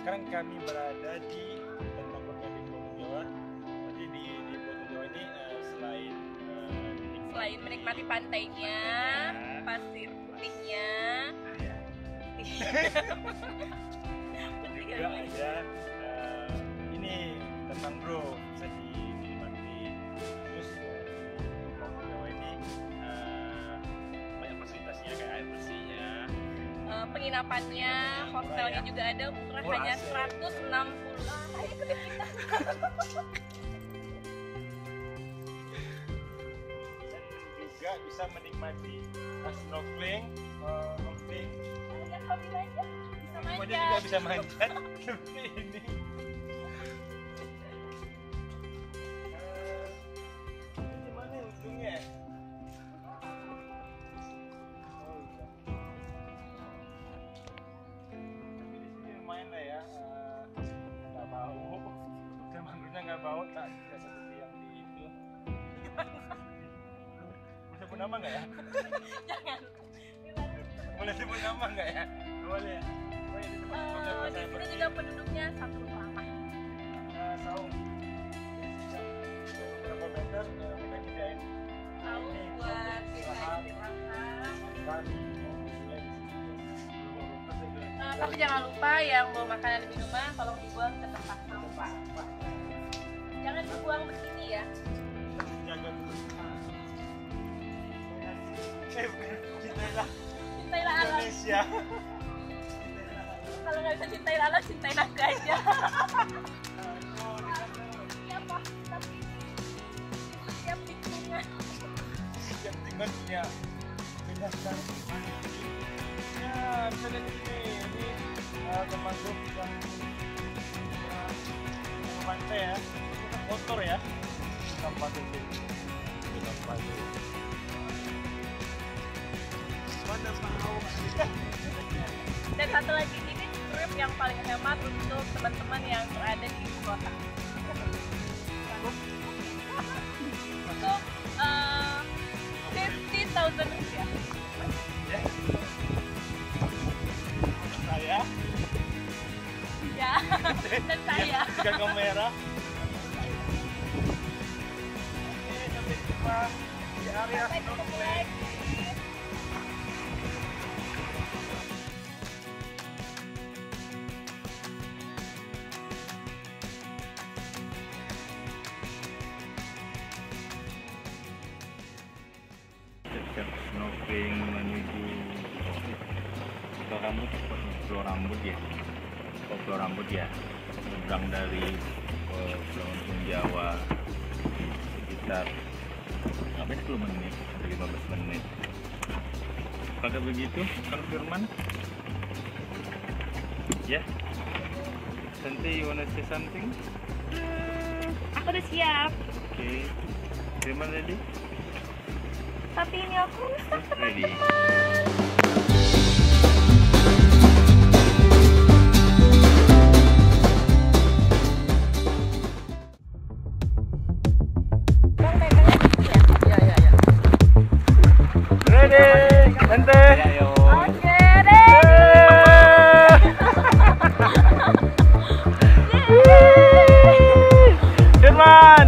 Sekarang kami berada di Tantang Pulau Jawa. Jadi di Pulau Jawa ini selain menikmati pantainya, pasir putihnya, juga ada ini Tantang bro bisa dinikmati. Terus Pulau Jawa ini banyak fasilitasnya kayak air bersihnya, penginapannya, hotelnya juga ada, murah hanya 160. Ayo ikut kita. Juga bisa menikmati snorkeling, hobi aja, bisa manjat. juga bisa manjat seperti ini. Ini mana ujungnya? Oh iya. Tapi di sini lumayan lah ya, nggak bau, dan mangrove-nya nggak bau, tak seperti yang di itu. Sebut nama nggak ya? Jangan. Boleh sebut nama nggak ya? Boleh. Di sini juga penduduknya satu rumah. Saung. Beberapa meter kita kerjain. Saung buat kita istirahat. Tapi jangan lupa yang bawa makanan dan minuman tolong dibuang ke tempat sampah. Jangan dibuang begini ya. Jaga dulu. Cintailah alam. Indonesia. Kalau nggak bisa cintain alam, cintain aku aja. Siapa? Tapi siap lingkungan. Setiap tinggal punya bidang. Ya, bisa lihat di sini. Ini termasuk yang pantai ya. Ini kotor ya. Sampah itu. Sampah itu. Mana mau? Dan satu lagi, ini trip yang paling hemat untuk teman-teman yang berada di ibu kota. Untuk 50.000 rupiah. Ya. Saya. Ya, dan saya. Jika kamera. Oke, sampai jumpa di area snorkeling. Snorkeling menuju Pulau Rambut ya, nyebrang dari Pulau Untung Jawa sekitar 10 menit atau 15 menit. Apakah begitu, Kang Firman? Ya, Santi, you wanna say something? Aku udah siap. Oke, Firman ready? Tapi ini aku rusak, Ready. Ready, Tante. Oke, ready. Firman.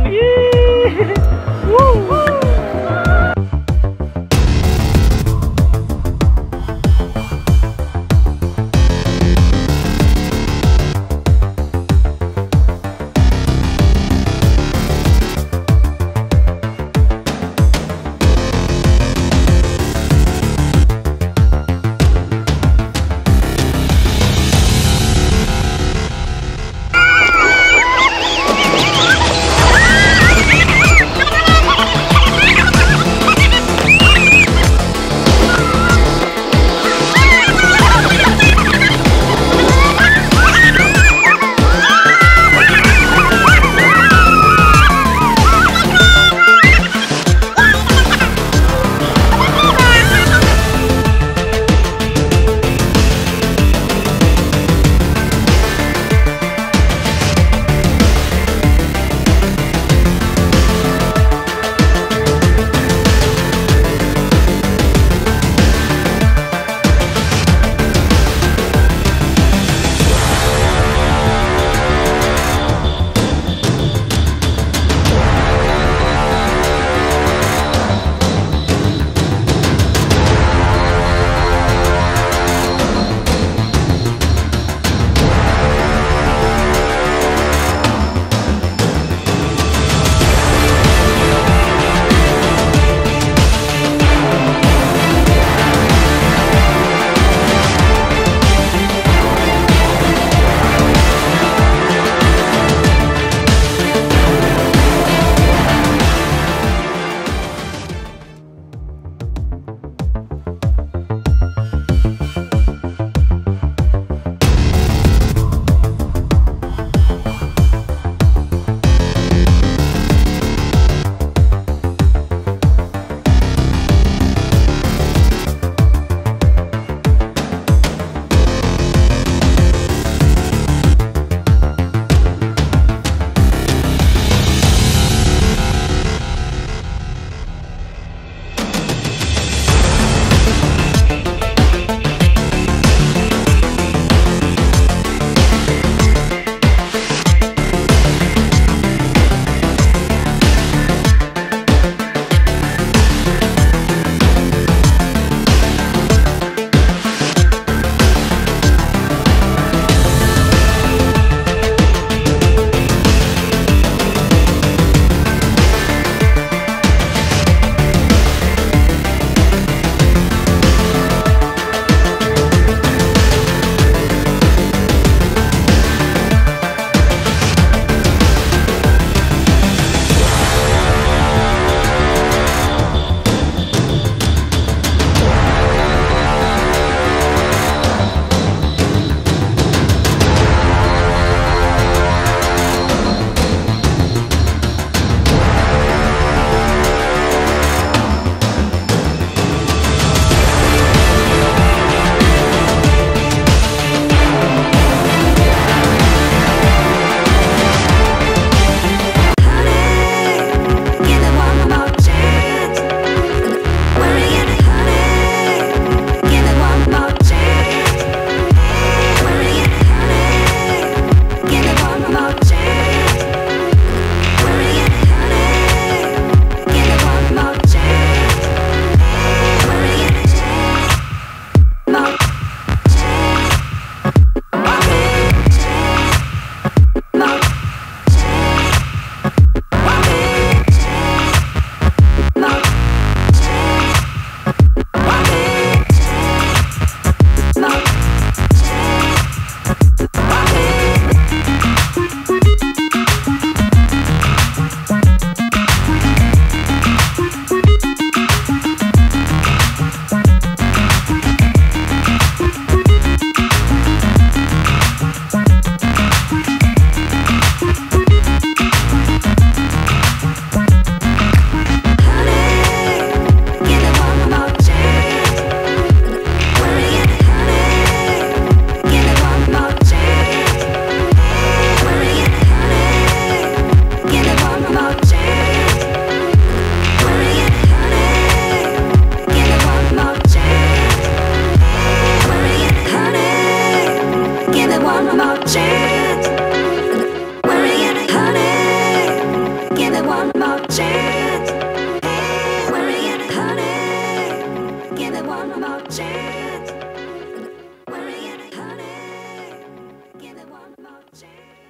one more chance. Worry and honey, give it one more chance. Hey, worry and honey, give it one more chance. Worry and honey, give it one more chance.